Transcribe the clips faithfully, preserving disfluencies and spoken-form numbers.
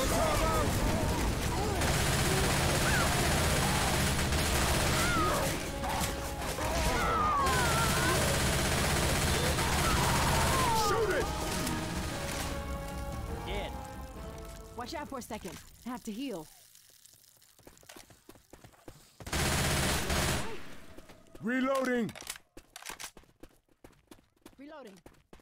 Watch out for a second. I have to heal. Reloading! Reloading.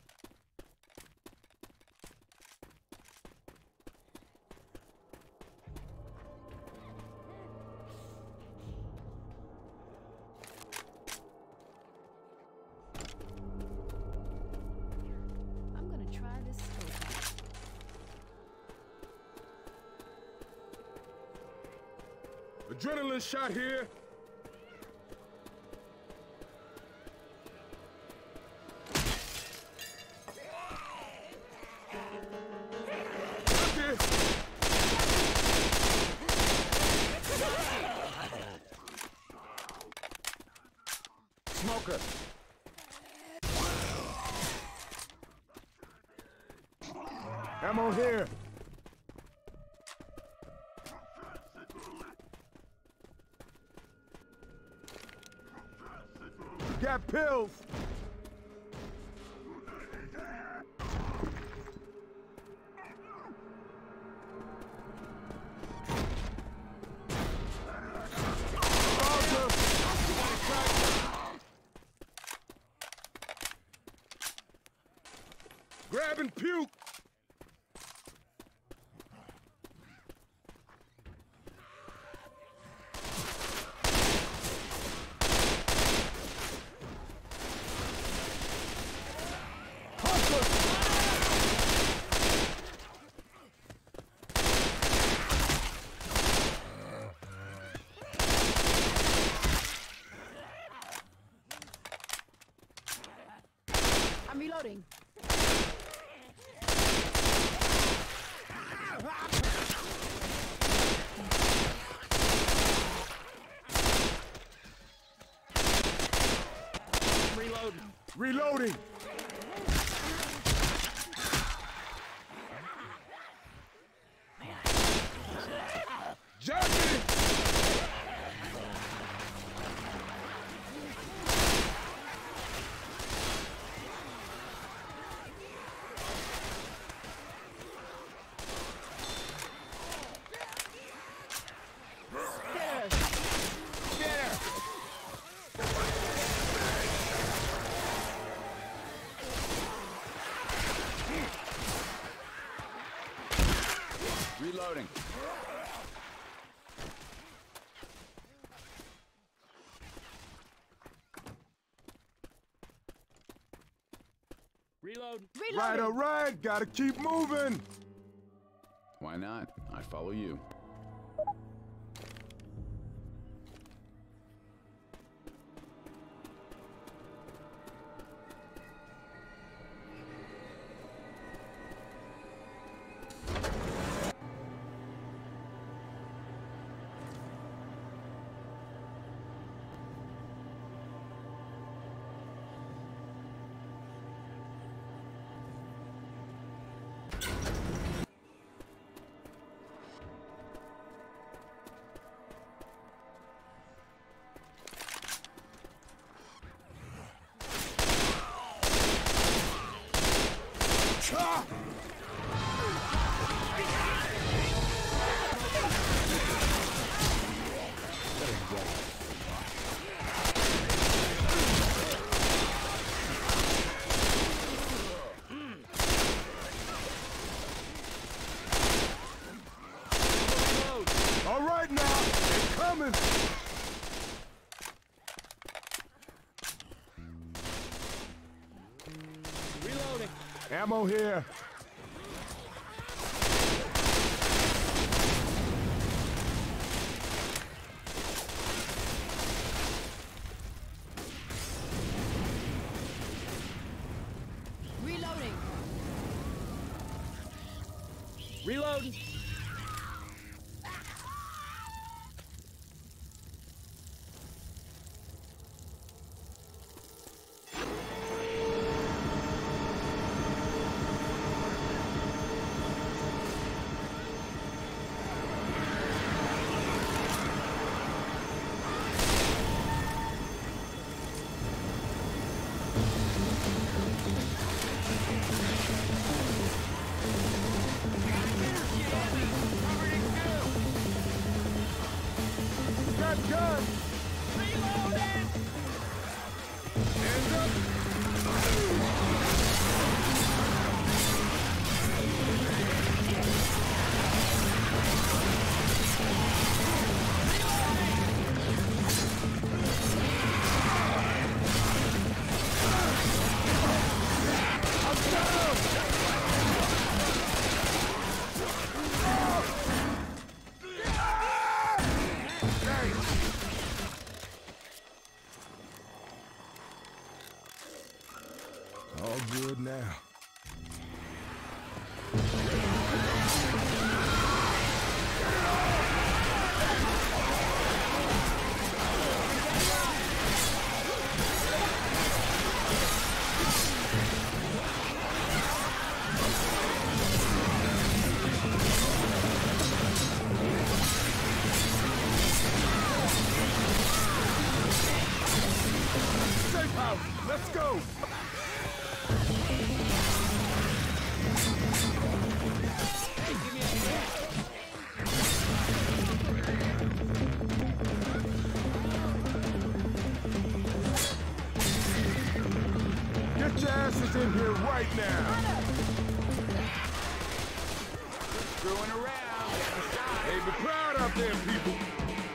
I'm gonna try this scope. Adrenaline shot here! Smoker! Ammo here! Got pills! Grab and puke! I'm reloading. Reloading! Reloading! Jockey! Reloading. Reload. Reloading. Right, all right, gotta keep moving. Why not? I follow you. All right now, they're coming. Reloading. Ammo here. Reloading. Reloading. gun! Reloading! Hands up! All good now. Safe house, let's go! Get your asses in here right now! Screwing around. Hey, be proud out there, people!